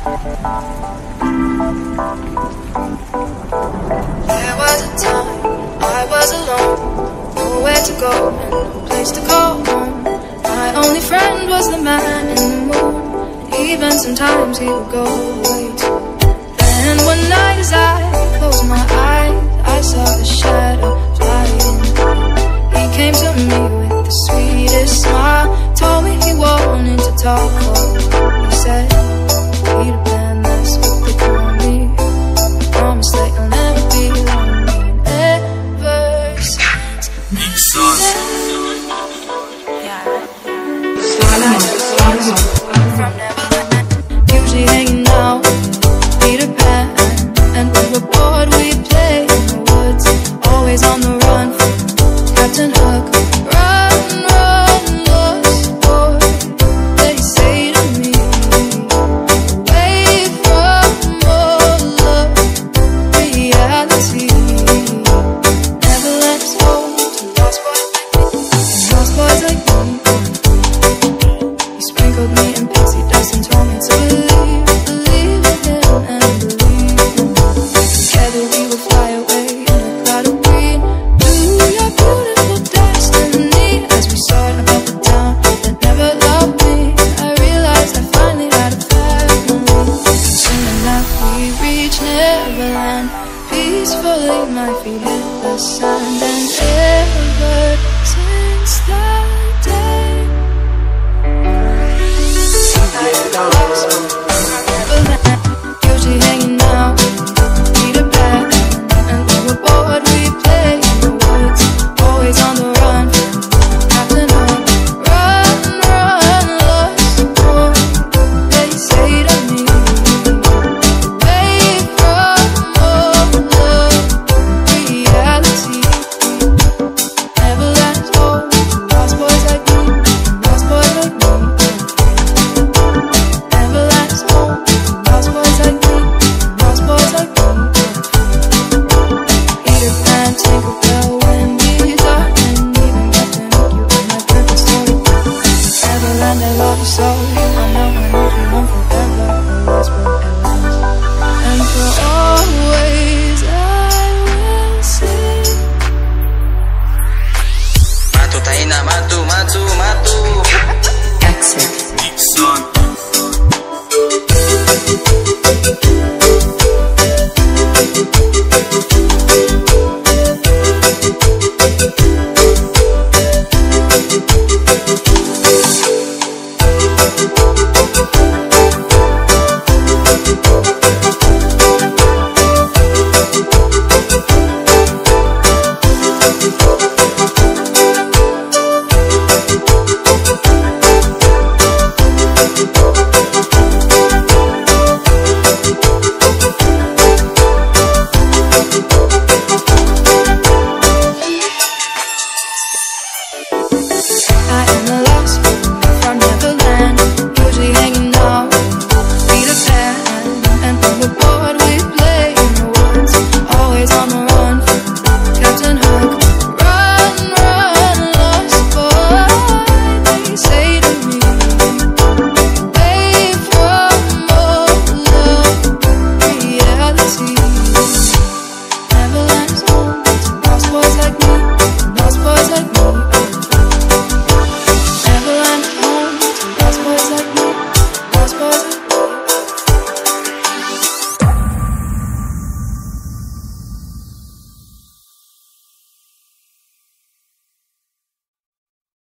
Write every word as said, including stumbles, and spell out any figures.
There was a time I was alone, nowhere to go and no place to call home. My only friend was the man in the moon, even sometimes he would go away too. Then one night as I closed my eyes, I saw the shadow flying. He came to me with the sweetest smile, told me he wanted to talk. He said, Peter Pan, that's what they call me. Promise that you'll never be lonely. And ever since from Neverland, usually hanging out with Peter Pan. And when we're bored we play in the woods, always on the run from Captain Hook. Run, run, lost boy, they say to me, away from all of reality. Neverland is home to lost boys like me, lost boys like me. He sprinkled me in pixie dust and told me to believe, believe in him and believe in him. Together we will fly away in a cloud of green. Do your beautiful destiny. As we soared above the town that never loved me, I realized I finally had a family. Soon enough we reached Neverland. Peacefully my feet hit the sand.